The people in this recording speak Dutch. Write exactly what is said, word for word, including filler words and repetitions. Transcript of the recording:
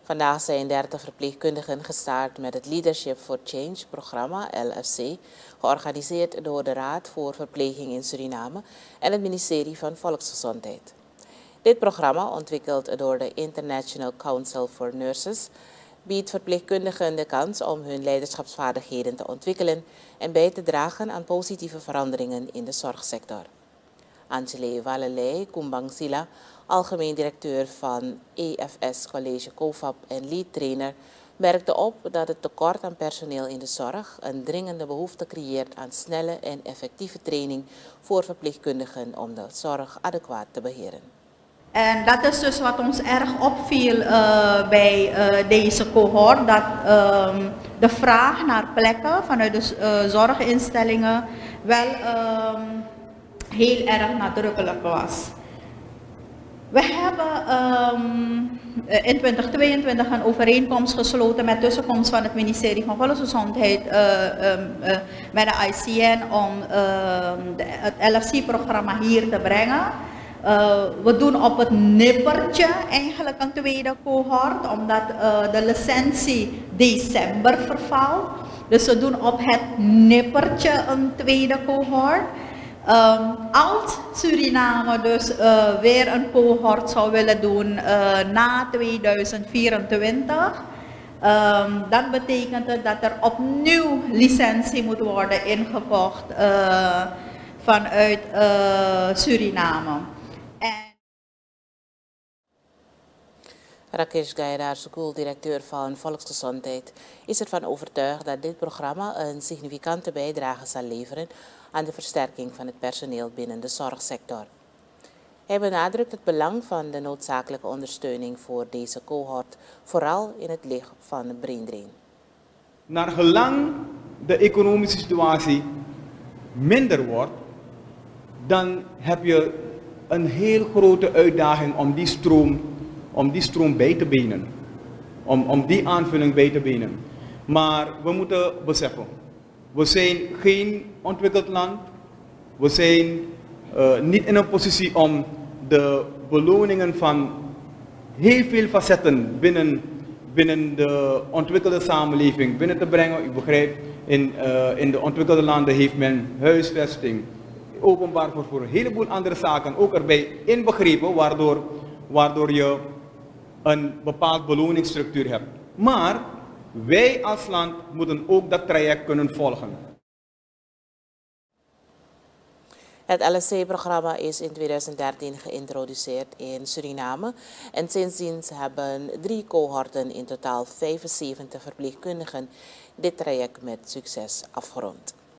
Vandaag zijn dertig verpleegkundigen gestart met het Leadership for Change programma, L F C, georganiseerd door de Raad voor Verpleging in Suriname en het ministerie van Volksgezondheid. Dit programma, ontwikkeld door de International Council for Nurses, biedt verpleegkundigen de kans om hun leiderschapsvaardigheden te ontwikkelen en bij te dragen aan positieve veranderingen in de zorgsector. Angele Walelei Kumbangsila, algemeen directeur van E F S College COFAP en lead trainer, merkte op dat het tekort aan personeel in de zorg een dringende behoefte creëert aan snelle en effectieve training voor verpleegkundigen om de zorg adequaat te beheren. En dat is dus wat ons erg opviel uh, bij uh, deze cohort, dat uh, de vraag naar plekken vanuit de uh, zorginstellingen wel uh, heel erg nadrukkelijk was. We hebben um, in twintig tweeëntwintig een overeenkomst gesloten met tussenkomst van het ministerie van Volksgezondheid uh, um, uh, met de I C N om uh, de, het L F C-programma hier te brengen. Uh, we doen op het nippertje eigenlijk een tweede cohort, omdat uh, de licentie december vervalt. Dus we doen op het nippertje een tweede cohort. Um, als Suriname dus uh, weer een cohort zou willen doen uh, na tweeduizend vierentwintig, um, dan betekent het dat er opnieuw licentie moet worden ingekocht uh, vanuit uh, Suriname. Rakesh Gaidar Sukul, directeur van Volksgezondheid, is ervan overtuigd dat dit programma een significante bijdrage zal leveren aan de versterking van het personeel binnen de zorgsector. Hij benadrukt het belang van de noodzakelijke ondersteuning voor deze cohort, vooral in het licht van de brain drain. Naar gelang de economische situatie minder wordt, dan heb je een heel grote uitdaging om die stroom om die stroom bij te benen, om, om die aanvulling bij te benen. Maar we moeten beseffen, we zijn geen ontwikkeld land, we zijn uh, niet in een positie om de beloningen van heel veel facetten binnen, binnen de ontwikkelde samenleving binnen te brengen. U begrijpt, in, uh, in de ontwikkelde landen heeft men huisvesting, openbaar vervoer, een heleboel andere zaken ook erbij inbegrepen, waardoor, waardoor je een bepaald beloningsstructuur hebt. Maar wij als land moeten ook dat traject kunnen volgen. Het L F C-programma is in tweeduizend dertien geïntroduceerd in Suriname en sindsdien hebben drie cohorten, in totaal vijfenzeventig verpleegkundigen, dit traject met succes afgerond.